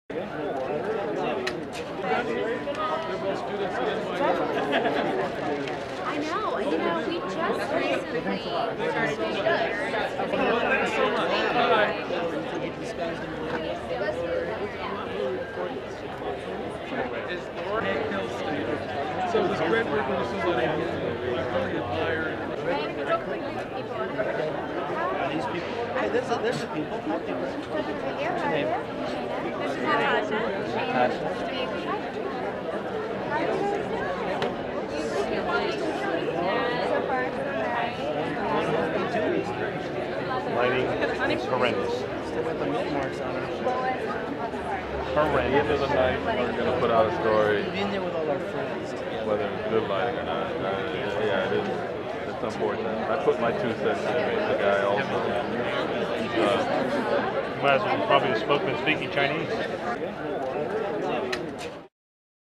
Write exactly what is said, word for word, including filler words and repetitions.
I know, you know, we just recently started doing So this great work with this is like I'm really admire. Are these people? Hey, there's a, there's a people. Hi, people. This is Natasha. Natasha. Lighting is horrendous. At the end of the night, we're going to put out a story. We've been there with all our friends together. Whether it's good lighting or not. Uh, yeah, it is. It's unfortunate. I put my two cents in to make the guy also. Uh, Might as well probably have spoken speaking Chinese.